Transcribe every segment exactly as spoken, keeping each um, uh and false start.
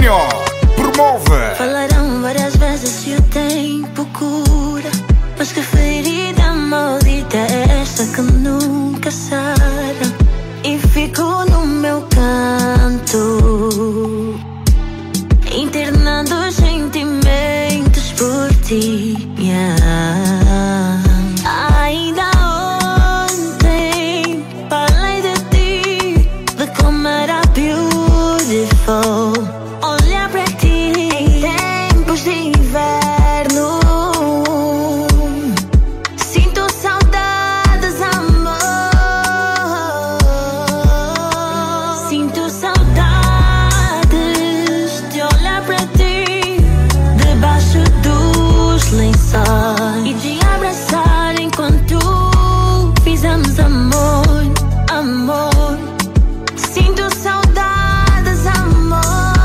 Júnior promove. Falaram várias vezes e o tempo cura, mas que ferida maldita é esta que nunca sara? E fico no meu canto, internando os sentimentos por ti, yeah. Ainda ontem falei de ti, de como era beautiful olhar para ti em tempos de inverno. Sinto saudades, amor. Sinto saudades de olhar para ti debaixo dos lençóis e de abraçar enquanto fizemos amor, amor. Sinto saudades, amor.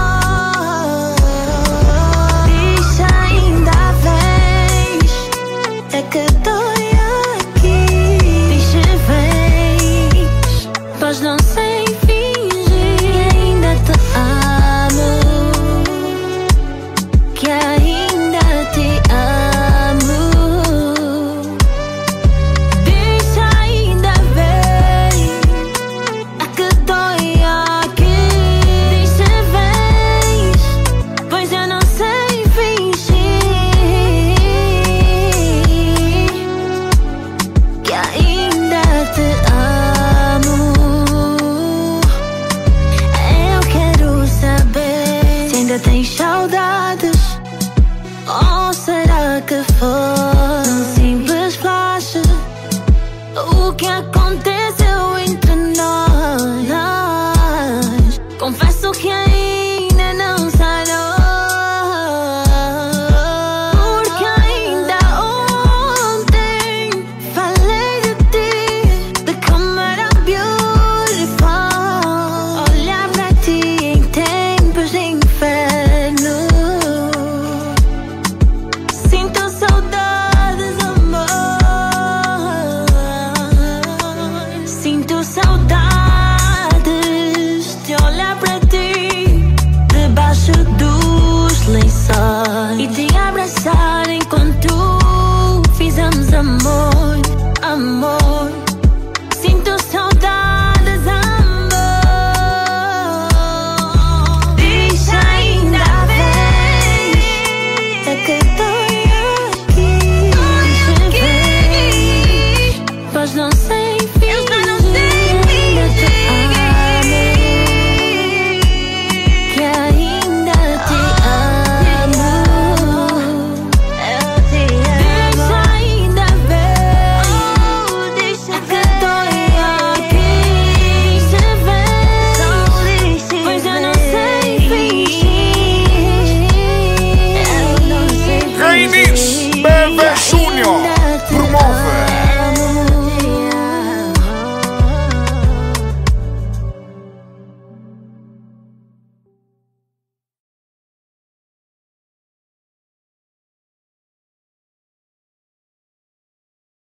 Diz ainda vens, é que dói aqui. Diz se vens, pois não sei fingir que ainda te amo, que ainda te amo. Diz ainda vens, é que dói aqui. Diz se vens, pois eu não sei fingir que ainda te amo. Eu quero saber se ainda tens saudades, ou será que foi